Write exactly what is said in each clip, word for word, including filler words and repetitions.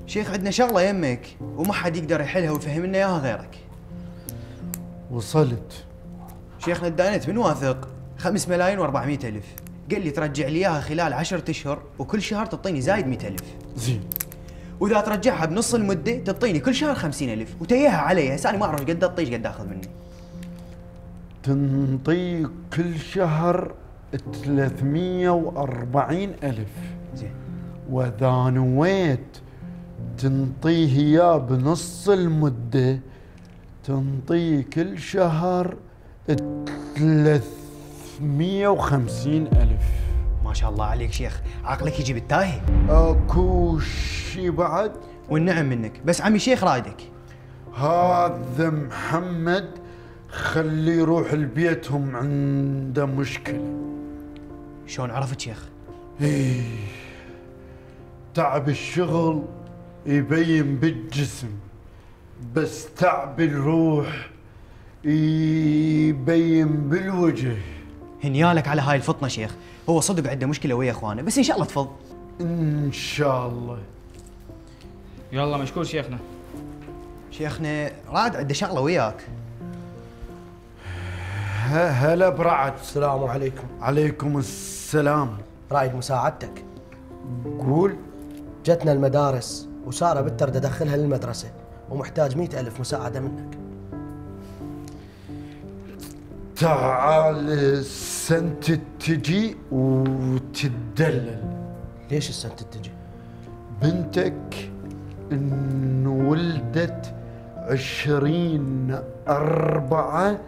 شيخ عندنا شغله يمك وما حد يقدر يحلها ويفهمنا اياها غيرك. وصلت. شيخنا الدانت من واثق خمس ملايين وأربعمائة ألف، قال لي ترجع لي اياها خلال عشرة اشهر وكل شهر تعطيني زايد مئة ألف. زين. واذا ترجعها بنص المده تعطيني كل شهر خمسين ألف وتياها علي. هسه انا ما اعرف قد اطيش قد اخذ مني. تنطي كل شهر ثلاثمية وأربعين ألف. زين. واذا نويت تنطيه اياه بنص المده تنطيه كل شهر ثلاثمية وخمسين ألف. ما شاء الله عليك شيخ، عقلك يجي بالتاهي. اكو شي بعد؟ والنعم منك، بس عمي شيخ رايدك. هذا محمد خليه يروح لبيتهم عنده مشكلة. شلون عرفت شيخ؟ ايه تعب الشغل يبين بالجسم، بس تعب الروح يبين بالوجه. هنيالك على هاي الفطنه شيخ، هو صدق عنده مشكله ويا اخوانه، بس ان شاء الله تفض. ان شاء الله. يلا مشكور شيخنا. شيخنا راد عنده شغله وياك. هلا برعد. السلام عليكم. عليكم السلام. رايد مساعدتك. قول. جتنا المدارس وساره بنت ترد ادخلها للمدرسه ومحتاج مئة ألف مساعده منك. تعال سنت تجي وتدلل. ليش السنت تجي؟ بنتك ان ولدت عشرين أربعة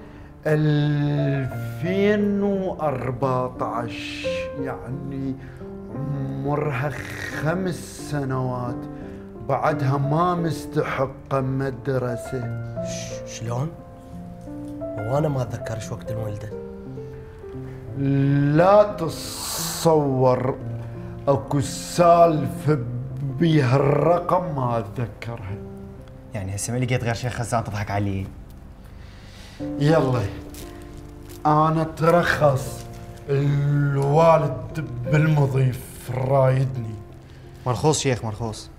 ألفين وأربعطعش، يعني عمرها خمس سنوات، بعدها ما مستحقة مدرسة. شلون؟ وانا ما اتذكر ايش وقت الولده. لا تتصور اكو سالفة بيها الرقم ما اتذكرها. يعني هسه ما لقيت غير شيخ خزان تضحك علي. يلا انا ترخص الوالد بالمضيف رايدني. مرخوص شيخ مرخوص.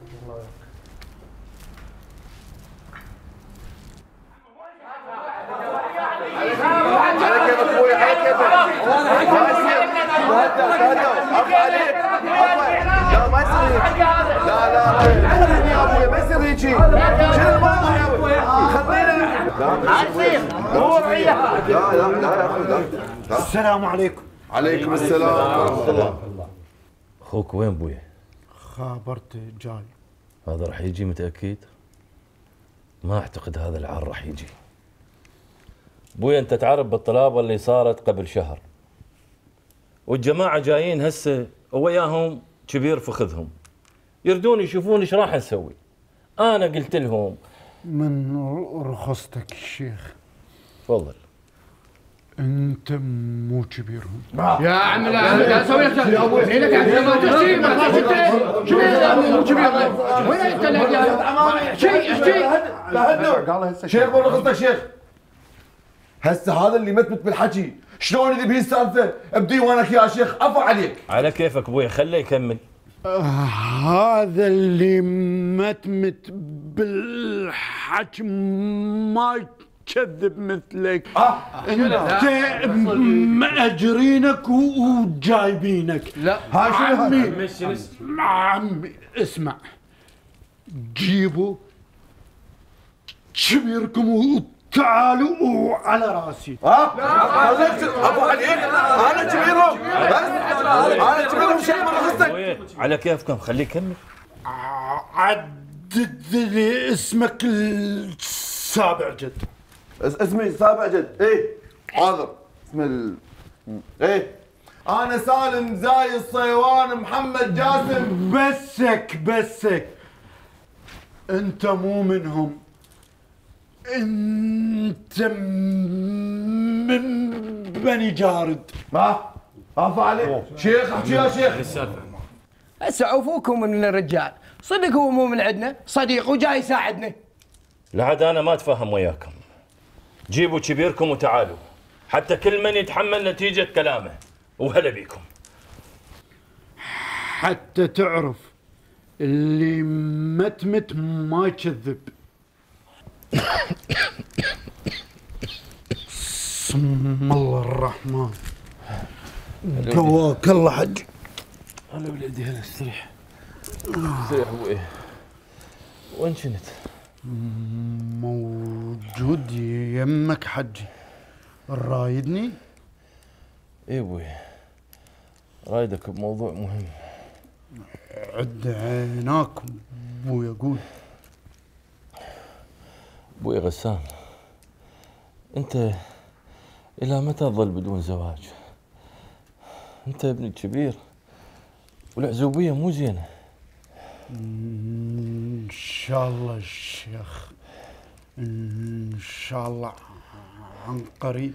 لا لا يا ابوي ما يصير هيجي. شنو الموضوع يا ابوي؟ خلينا ما يصير. لا لا لا يا اخوي لا. السلام عليكم. عليكم السلام ورحمة الله. اخوك وين بويا؟ خابرته جاي. هذا راح يجي متأكد؟ ما اعتقد هذا العار راح يجي. بويا انت تعرف بالطلابة اللي صارت قبل شهر، والجماعة جايين هسه وياهم كبير فخذهم، يردون يشوفون ايش راح نسوي. انا قلت لهم من رخصتك الشيخ. تفضل. انت مو كبيرهم. يا عم لا لا سوي لك يا ابوي لك ما تحكي ما شنو مو كبير وين انت شيء شيء شيخ مو رخصتك شيخ. هسه هذا اللي متمت بالحكي شلون اذا بهي السالفه بديوانك يا شيخ عفو عليك. على كيفك ابوي خليه يكمل. آه هذا اللي متمت بالحكي ما كذب مثلك. آه. انت مأجرينك وجايبينك. لا هاي شنو عمي عمي اسمع، جيبوا كبيركم وتعالوا وعلى راسي. ها؟ خليك ابو عليك انا كبيرهم بس انا كبيرهم شيء ما رخصتك. على كيفكم خليه يكمل. عدد لي اسمك السابع جد. اسمي سابع جد. ايه حاضر. اسم ال ايه انا سالم زاي الصيوان محمد جاسم. بسك بسك انت مو منهم، انت من بني جارد. ما عفو عليك شيخ. احكي يا شيخ. هسه عفوكم من الرجال، صدق هو مو من عندنا، صديق وجاي يساعدنا. لعد انا ما اتفاهم وياكم. جيبوا كبيركم وتعالوا حتى كل من يتحمل نتيجة كلامه، وهلا بيكم. حتى تعرف اللي متمت ما يكذب. بسم الله الرحمن. قواك الله حج. هلا ولدي هلا استريح. استريح ابوي. وين كنت؟ موجود يمك حجي. رايدني؟ اي ابوي. رايدك بموضوع مهم. عد عيناك ابوي. اقول ابوي غسان، انت الى متى تظل بدون زواج؟ انت ابني الكبير والعزوبيه مو زينه. ان شاء الله الشيخ، ان شاء الله عن قريب.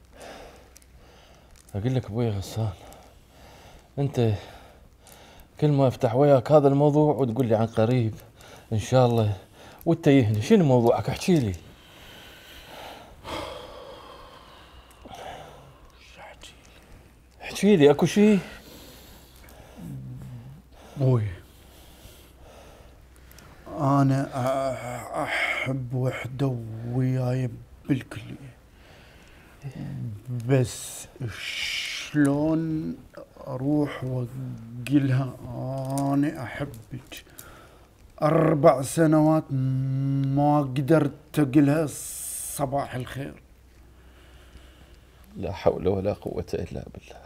اقول لك ابوي غسان، انت كل ما افتح وياك هذا الموضوع وتقول لي عن قريب ان شاء الله وتتيهني. شنو موضوعك؟ احكي لي. احكي لي اكو شيء؟ ابوي انا احب وحده وياي بالكليه، بس شلون اروح واقولها انا احبك؟ اربع سنوات ما قدرت اقولها صباح الخير. لا حول ولا قوة الا بالله.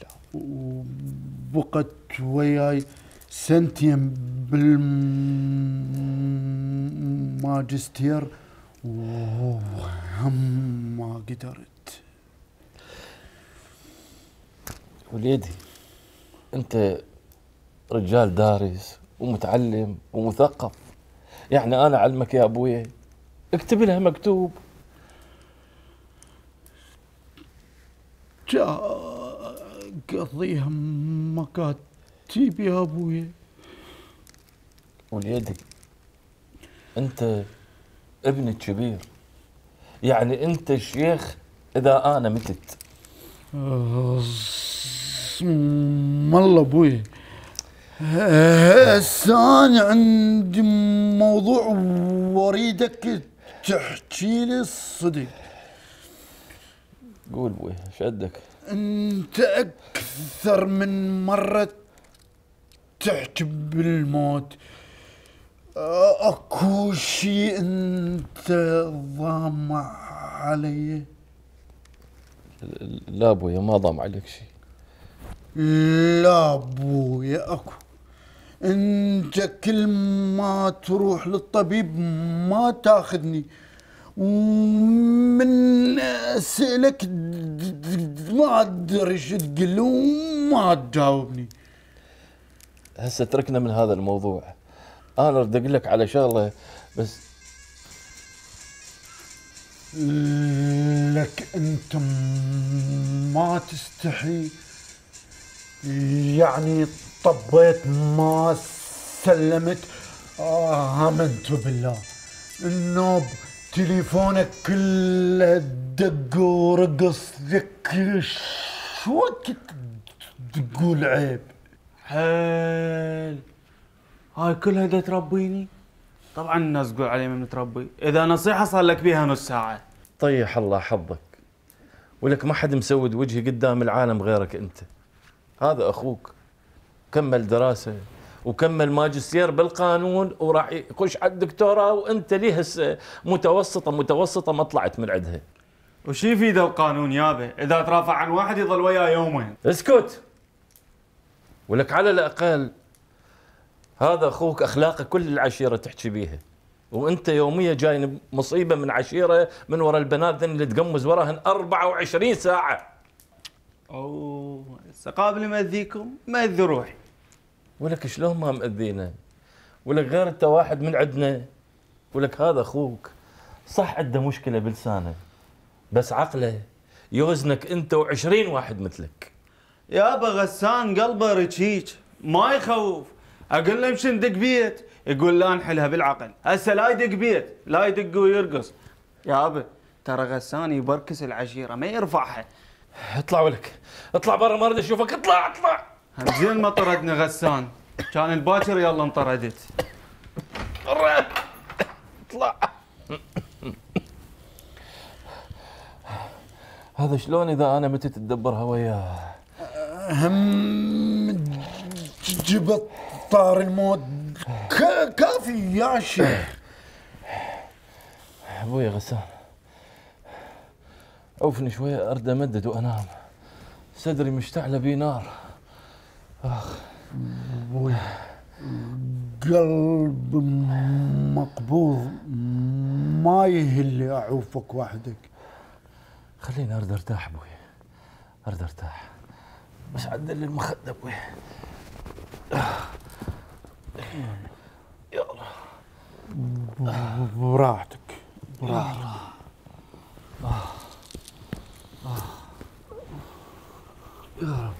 وبقت وياي سنتين بالماجستير وهم ما قدرت. وليدي انت رجال دارس ومتعلم ومثقف، يعني انا اعلمك يا ابوي اكتب لها مكتوب. جاء قضيها مكاتب يا ابوي. وليدي انت ابني الكبير، يعني انت الشيخ اذا انا متت. اسم الله ابوي، هسه انا عندي موضوع واريدك تحكي لي الصدق. قول ابوي شدك. انت اكثر من مرة تحكي بالموت، اكو شي انت ضام علي؟ لا ابوي ما ضام عليك شيء. لا ابوي اكو. انت كل ما تروح للطبيب ما تاخذني، ومن اسالك ما ادري ايش تقول وما تجاوبني. هسه تركنا من هذا الموضوع، انا اريد اقول لك على شغله بس. لك انت ما تستحي؟ يعني طبيت ما سلمت؟ آمنت بالله. النوب تليفونك كله دق ورقص لك، شو وقت تقول عيب؟ حيل هاي كلها دا تربيني؟ طبعا الناس تقول علي من متربي، اذا نصيحه صار لك بيها نص ساعه. طيح الله حظك، ولك ما حد مسود وجهي قدام العالم غيرك انت. هذا اخوك كمل دراسه وكمل ماجستير بالقانون وراح يخش على الدكتوراه، وانت ليه هسه متوسطه متوسطه ما طلعت من عندها. وش يفيد القانون يابا اذا ترافع عن واحد يظل وياه يومين؟ اسكت. ولك على الاقل هذا اخوك اخلاقه كل العشيره تحكي بيها، وانت يوميا جاي مصيبه من عشيره من وراء البنات ذن اللي تقمز وراهن أربعة وعشرين ساعه. اوه هسه قابل ماذيكم ماذي روحي. ولك شلون ما مأذينا؟ ولك غير انت واحد من عندنا، ولك هذا اخوك صح عنده مشكله بلسانه بس عقله يوزنك انت وعشرين واحد مثلك. يابا غسان قلبه رشيج ما يخوف، اقول له امشي ندق بيت يقول لا نحلها بالعقل. هسه لا يدق بيت لا يدق ويرقص. يابا ترى غسان يبركس العشيره ما يرفعها. اطلع ولك اطلع برا ما اريد اشوفك. اطلع اطلع. زين ما طردنا غسان، كان الباكر يلا انطردت. اطلع. هذا شلون اذا انا متى تدبرها وياه؟ هم جبت طار الموت كافي يا شيخ. ابوي غسان، عوفني شويه ارد امدد وانام، صدري مشتعله بي نار. اخ ابوي قلب مقبوض، ما يهل اعوفك وحدك. خليني ارد ارتاح ابوي، ارد ارتاح، بس عدل لي المخده ابوي. يا الله براحتك براحتك. آه. آه. يا رب.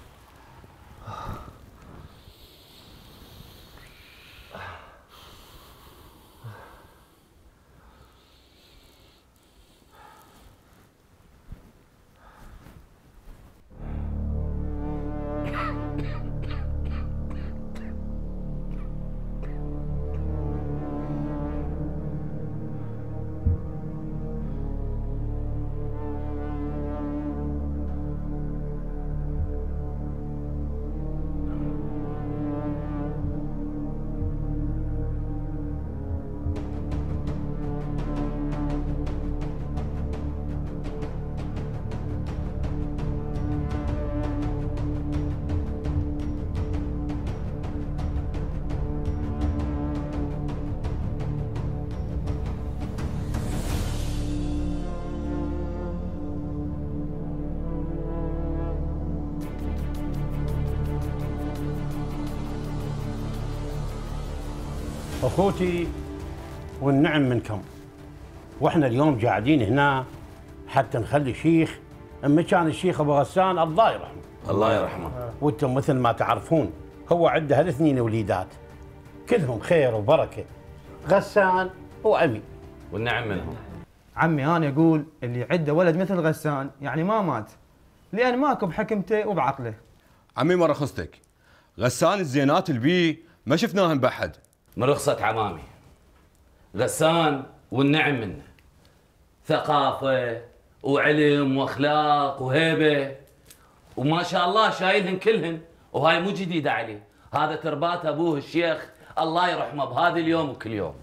اخوتي والنعم منكم، واحنا اليوم قاعدين هنا حتى نخلي شيخ مكان الشيخ ابو غسان الله يرحمه. الله يرحمه. وانتم مثل ما تعرفون هو عنده هالاثنين وليدات كلهم خير وبركه، غسان وعمي. والنعم منهم. عمي انا اقول اللي عنده ولد مثل غسان يعني ما مات، لان ماكو بحكمته وبعقله. عمي ما رخصتك، غسان الزينات البي ما شفناهم بحد. من رخصة عمامي، غسان والنعم منه، ثقافة وعلم واخلاق وهيبة، وما شاء الله شايلهن كلهن، وهاي مو جديدة عليه، هذا تربات ابوه الشيخ الله يرحمه بهذا اليوم وكل يوم.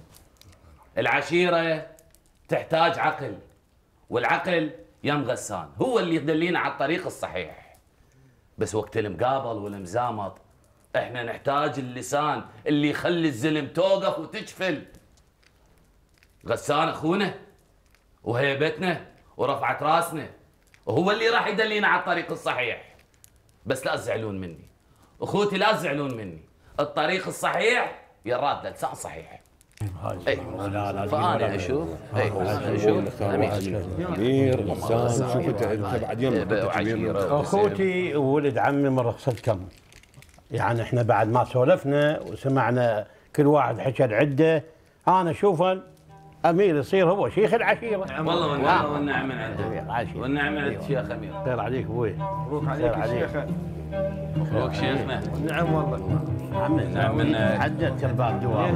العشيرة تحتاج عقل، والعقل يم غسان هو اللي يدلينا على الطريق الصحيح. بس وقت المقابل والمزامط احنا نحتاج اللسان اللي يخلي الزلم توقف وتجفل. غسان اخونا وهيبتنا ورفعت راسنا، وهو اللي راح يدلينا على الطريق الصحيح. بس لا تزعلون مني اخوتي، لا تزعلون مني، الطريق الصحيح يراد لسان صحيح. اي فانا اشوف اي اشوف امير غسان، شوف انت انت بعد يوم اخوتي وولد عمي من رخصتكم، يعني احنا بعد ما سولفنا وسمعنا كل واحد حكى العده، انا اشوفه امير يصير هو شيخ العشيره. والله والنعم والنعم من عنده، والنعم من عند الشيخ امير. خير عليك ابوي. مبروك عليك يا شيخ. مبروك شيخنا. نعم والله. عمي نعم من عدت الباب دوام.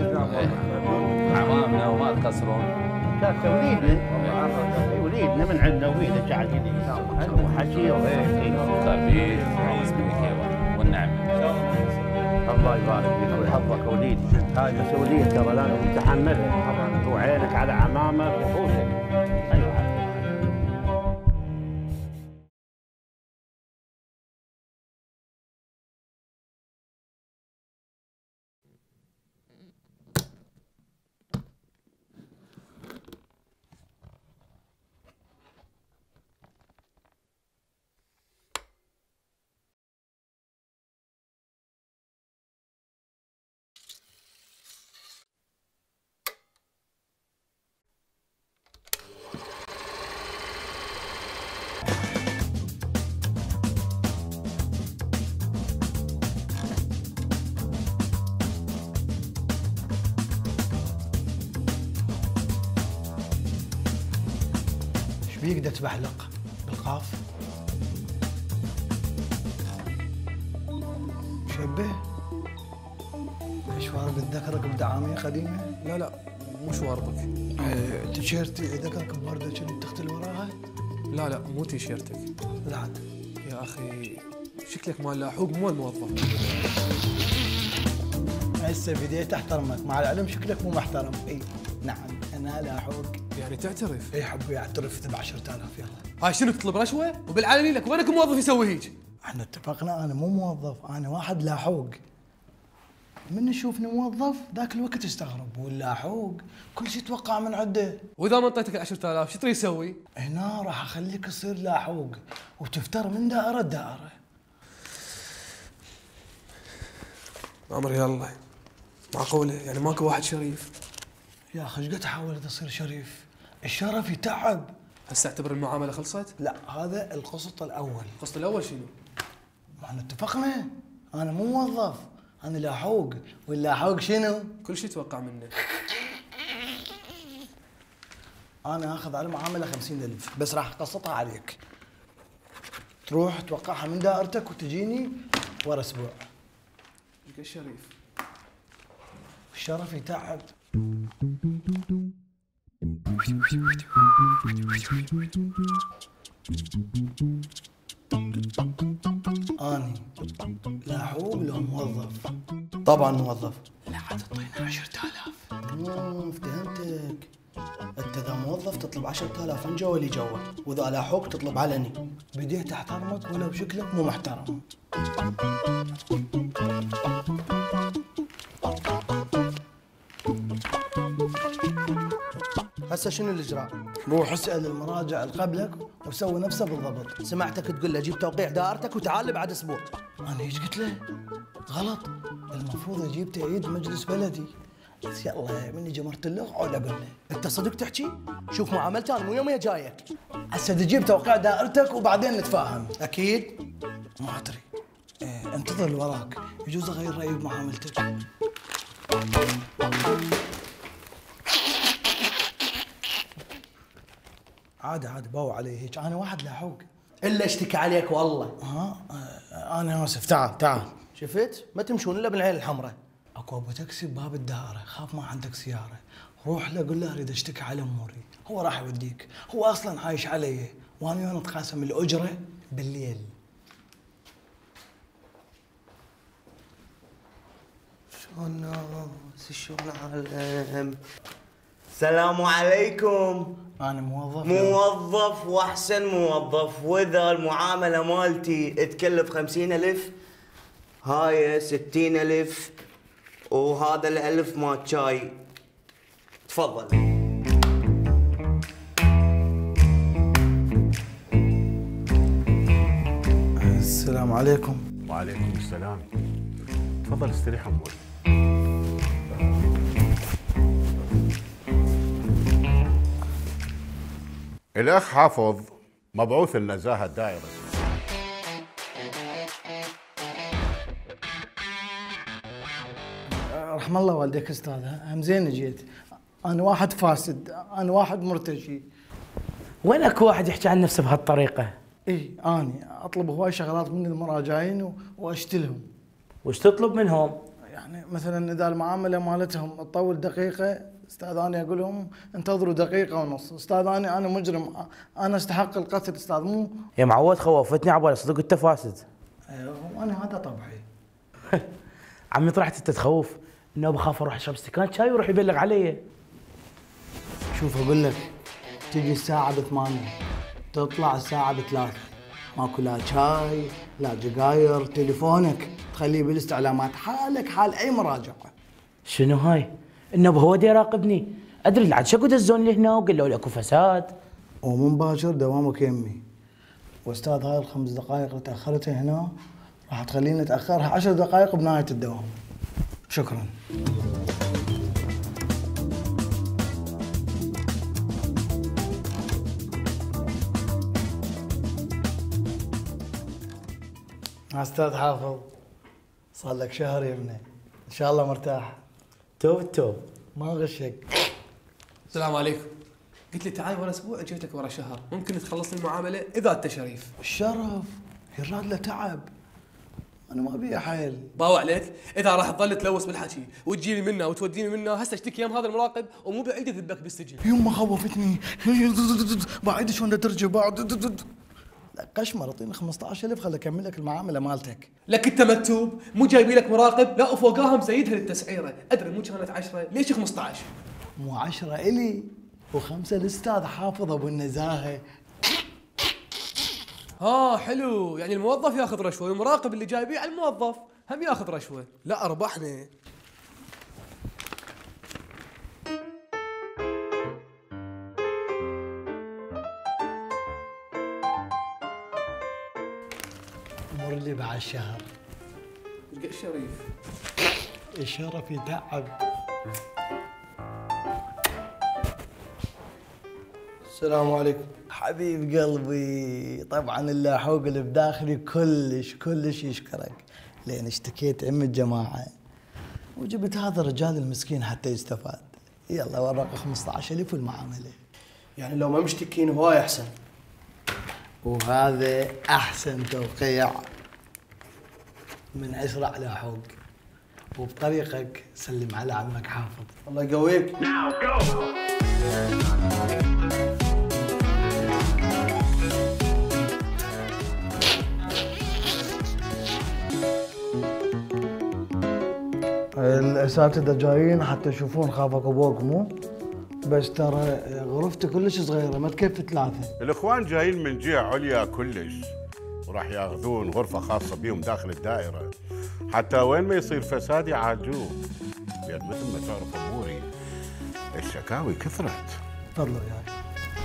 عمامنا وما تقصرون. شاف وليدنا وليدنا من عندنا وليدنا قاعدين وحكي وهيك. خبيث عيس بك والنعم. الله يبارك فيك ويحفظك وليدي، هاي مسؤوليه ترى لازم تتحملها، وعينك على عمامك واخوتك. ايوه. بيقدر تبحلق بالقاف شبه مشوار بالدم. ذكرك بدعاميه قديمه؟ لا لا مو شواربك. اه تيشيرتي ذكرك بورده كنت تختل وراها؟ لا لا مو تيشيرتك. لا يا اخي شكلك مال لاحوق مو الموظف. هسه بديت احترمك، مع العلم شكلك مو محترم. اي نعم انا لاحوق. يعني تعترف؟ اي حبي اعترف ب عشرة آلاف. يلا هاي شنو تطلب رشوه؟ وبالعلني لك وينك موظف يسوي هيك؟ احنا اتفقنا انا مو موظف، انا واحد لاحوق. من يشوفني موظف ذاك الوقت يستغرب، واللاحوق كل شيء يتوقع من عنده. واذا ما انطيتك ال عشرة آلاف شو تريد تسوي؟ هنا راح اخليك تصير لاحوق وتفتر من دائره لدائره. امر يلا. معقوله يعني ماكو واحد شريف؟ يا اخي ايش قد حاولت اصير شريف؟ الشرف يتعب. هسه اعتبر المعامله خلصت؟ لا هذا القسط الاول. القسط الاول شنو؟ ما احنا اتفقنا انا مو موظف، انا لاحوق، واللاحوق شنو؟ كل شيء يتوقع منه. انا اخذ على المعامله خمسين ألف بس راح اقسطها عليك. تروح توقعها من دائرتك وتجيني ورا اسبوع. ايش قد شريف؟ الشرف يتعب. اني لاحوق لو موظف؟ طبعا موظف. لا عاد تعطينا عشرة آلاف. امم فهمتك. انت اذا موظف تطلب عشرة آلاف من جوا لي جوا، واذا لاحوق تطلب علني. بديت احترمك ولو شكلك مو محترم. هسه شنو الاجراء؟ روح اسال المراجع اللي قبلك وسوي نفسه بالضبط. سمعتك تقول له جيب توقيع دائرتك وتعال بعد اسبوع. انا ايش قلت له؟ غلط، المفروض اجيب تأييد مجلس بلدي. بس يلا من جمرت له عود اقول له. انت صدق تحكي؟ شوف معاملتي انا مو يوميا جايك. هسه تجيب توقيع دائرتك وبعدين نتفاهم. اكيد؟ ما ادري. اه انتظر اللي وراك، يجوز اغير رايي بمعاملتك. عادي عادي باو علي هيك، انا واحد لاحوق. الا اشتكي عليك والله. ها آه انا اسف. تعال تعال. شفت؟ ما تمشون الا بالعين الحمراء. اكو ابو تاكسي بباب الدائره، خاف ما عندك سياره، روح له قول له اريد اشتكي على اموري، هو راح يوديك، هو اصلا عايش علي وانا وياه نتقاسم الاجره بالليل. شلون ناس شلون عالم. السلام عليكم. انا موظف. موظف واحسن موظف، واذا المعامله مالتي تكلف خمسين ألف هاي ستين ألف وهذا الألف مال شاي. تفضل. السلام عليكم. وعليكم السلام. تفضل استريح امورك. الأخ حافظ مبعوث النزاهة الدائرة. رحم الله والديك استاذ، هم زين جيت. انا واحد فاسد، انا واحد مرتشي. وين اكو واحد يحكي عن نفسه بهالطريقه؟ اي اني اطلب هواي شغلات من المراجعين واشتلهم. وش تطلب منهم؟ يعني مثلا اذا المعامله مالتهم تطول دقيقه، استاذ انا اقول لهم انتظروا دقيقه ونص. استاذ انا انا مجرم، انا استحق القتل استاذ مو. يا معود خوفتني عبالي صدق انت فاسد. ايوه وانا هذا طبعي. عمي طلعت انت تخوف انه بخاف اروح اشرب استكان شاي ويروح يبلغ علي. شوف اقول لك، تجي الساعه بثمانية تطلع الساعه بثلاثة، ماكو لا شاي لا جقاير، تليفونك تخليه بالاستعلامات، حالك حال اي مراجعه. شنو هاي؟ النوب هو دي يراقبني، ادري العاد شكو دزون لي هنا وقالوا لي اكو فساد. ومن باكر دوامك يمي. واستاذ هاي الخمس دقائق اللي تاخرتها هنا راح تخليني اتاخرها عشر دقائق بنهايه الدوام. شكرا. استاذ حافظ صار لك شهر يا ابني، ان شاء الله مرتاح. توب التوب. ما غشك. السلام عليكم. قلت لي تعال ورا اسبوع، جيت لك ورا شهر، ممكن تخلص لي المعامله اذا انت شريف. الشرف يراد له تعب. انا ما ابي حيل. باو عليك، اذا راح تظل تلوث بالحكي وتجيني منه وتوديني منه، هسه اشتكي يم هذا المراقب ومو بعيد يذبك بالسجن. يما خوفتني بعد شلون ترجع بعد. لا قشمر، اعطيني خمسة عشر ألف خلي اكمل لك المعامله مالتك. لك انت مكتوب مو جايبي لك مراقب، لا وفوقاها مزيدها للتسعيره، ادري مو كانت عشرة، ليش خمسة عشر؟ مو عشرة الي وخمسه الاستاذ حافظ ابو النزاهه. اه حلو، يعني الموظف ياخذ رشوه والمراقب اللي جايبيه على الموظف هم ياخذ رشوه. لا ربحني. مر لي بعد شهر. الشريف الشرف يتعب. السلام عليكم. حبيب قلبي، طبعا اللاحوق اللي بداخلي كلش كلش يشكرك، لان اشتكيت ام الجماعه وجبت هذا الرجال المسكين حتى يستفاد. يلا ورقه خمسة عشر ألف والمعامله. يعني لو ما مشتكين هواي احسن. وهذا احسن توقيع من اسرع لاحوق، وبطريقك سلم على عمك حافظ. الله يقويك. الاساتذه جايين حتى يشوفون خافك ابوك، مو بس ترى غرفتي كلش صغيره ما تكفي ثلاثه. الاخوان جايين من جهه عليا كلش، وراح ياخذون غرفه خاصه بيهم داخل الدائره، حتى وين ما يصير فساد يعالجوه، لان مثل ما تعرف اموري الشكاوي كثرت. تفضلوا ياي.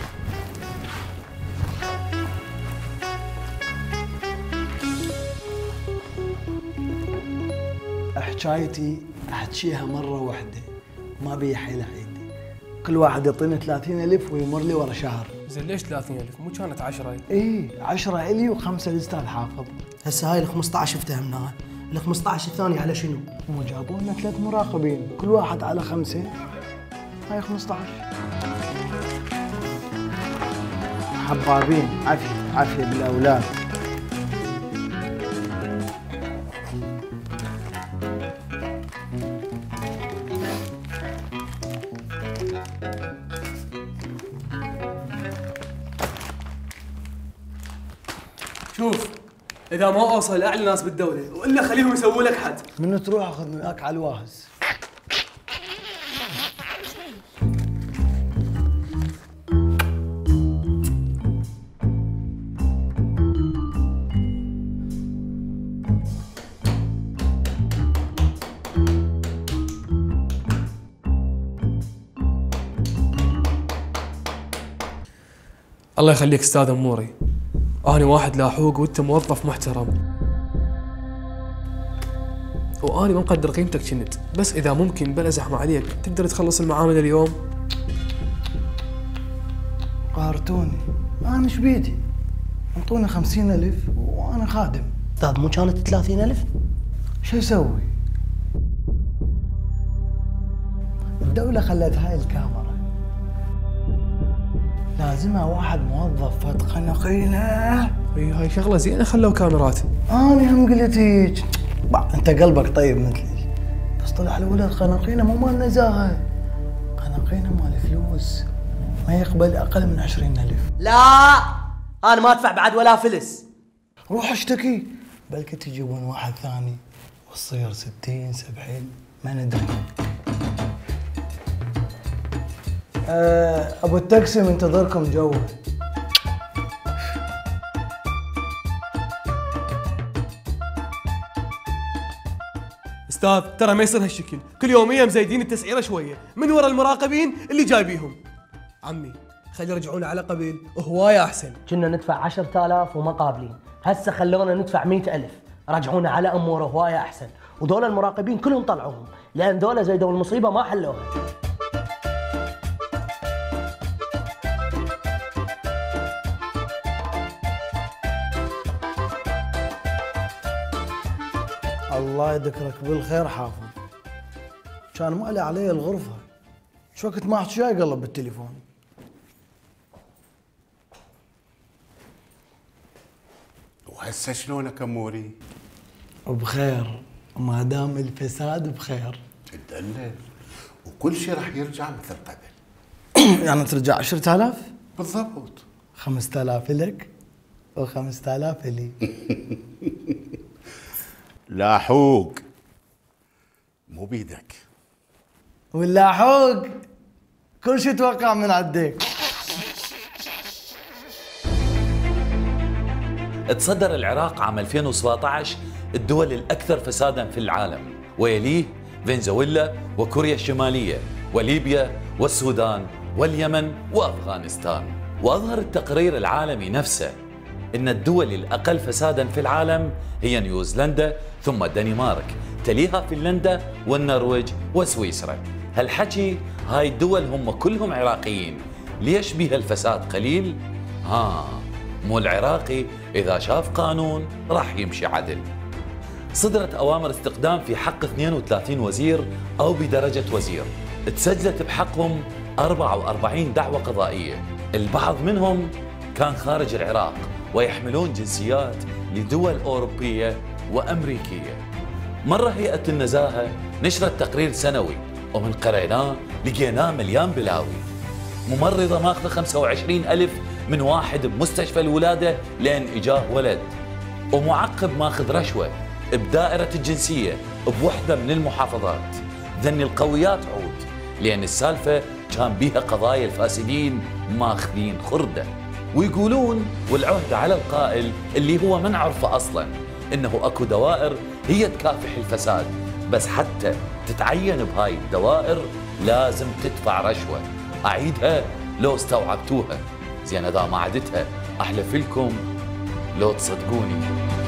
حكايتي احكيها مره واحده، ما بي حيل عيد. كل واحد يعطيني ثلاثين ألف ويمر لي ورا شهر. زين ليش ثلاثين ألف؟ مو كانت عشرة؟ ايه عشرة الي وخمسه للاستاذ حافظ. هسه هاي ال خمسة عشر افتهمناها، ال خمسة عشر الثاني على شنو؟ مو جابوا لنا ثلاث مراقبين كل واحد على خمسه، هاي خمسة عشر. حبابين عافيه عافيه بالاولاد. شوف اذا ما اوصل لاعلى ناس بالدوله والا خليهم يسووا لك حد. من تروح اخذ وياك على الواهز. الله يخليك استاذ اموري، أنا واحد لاحوق وأنت موظف محترم، وأنا ما مقدر قيمتك كنت، بس إذا ممكن بلا زحمة عليك تقدر تخلص المعاملة اليوم؟ قهرتوني، أنا إيش بيدي؟ انطوني خمسين ألف وأنا خادم. أستاذ مو كانت ثلاثين ألف؟ شو أسوي؟ الدولة خلت هاي الكاميرا، لازمها واحد موظف فت قنقينه. اي هاي شغله زينه خلوا كاميرات. انا هم قلت هيك، انت قلبك طيب مثلي، بس طلع الولد قنقينه مو مال نزاهه، قنقينه مال فلوس، ما يقبل اقل من عشرين ألف. لا انا ما ادفع بعد ولا فلس. روح اشتكي، بلكي تجيبون واحد ثاني وتصير ستين سبعين ما ندري. أه ابو التاكسي منتظركم جوا. استاذ ترى ما يصير هالشكل، كل يوميا مزيدين التسعيره شويه من ورا المراقبين اللي جايبيهم. عمي خلي يرجعونا على قبيل وهوايه احسن. كنا ندفع عشرة آلاف وما قابلين، هسه خلونا ندفع مئة ألف، رجعونا على امور هوايه احسن، ودول المراقبين كلهم طلعوهم لان دول زيدوا المصيبه ما حلوها. الله يذكرك بالخير حافظ، كان مالي علي الغرفة، شو وقت ما احكي وياي قلب بالتليفون. وهسه شلونك اموري؟ وبخير ما دام الفساد بخير. تدلل وكل شيء راح يرجع مثل قبل. يعني ترجع عشرة آلاف؟ بالضبط. خمسة آلاف لك وخمسة آلاف لي. لاحوق مو بيدك. واللاحوق كل شيء توقع من عديك. تصدر العراق عام ألفين وسبعة عشر الدول الأكثر فسادا في العالم، ويليه فنزويلا وكوريا الشمالية وليبيا والسودان واليمن وأفغانستان. وأظهر التقرير العالمي نفسه أن الدول الأقل فسادا في العالم هي نيوزيلندا ثم الدنمارك، تليها فنلندا والنرويج وسويسرا. هالحكي هاي الدول هم كلهم عراقيين، ليش بيها الفساد قليل؟ ها مو العراقي إذا شاف قانون راح يمشي عدل. صدرت أوامر استقدام في حق اثنين وثلاثين وزير أو بدرجة وزير، تسجلت بحقهم أربعة وأربعين دعوة قضائية، البعض منهم كان خارج العراق ويحملون جنسيات لدول أوروبية وأمريكية. مرة هيئة النزاهة نشرت تقرير سنوي ومن قريناه لقيناه مليان بلاوي. ممرضة ماخذة خمسة وعشرين ألف من واحد بمستشفى الولادة لأن إجاه ولد، ومعقب ماخذ رشوة بدائرة الجنسية بوحدة من المحافظات. ذني القويات عود لأن السالفة كان بيها قضايا الفاسدين ماخذين خردة. ويقولون والعهد على القائل اللي هو من عرفه أصلا إنه أكو دوائر هي تكافح الفساد، بس حتى تتعين بهاي الدوائر لازم تدفع رشوة. أعيدها لو استوعبتوها، زين إذا ما عدتها أحلف لكم لو تصدقوني.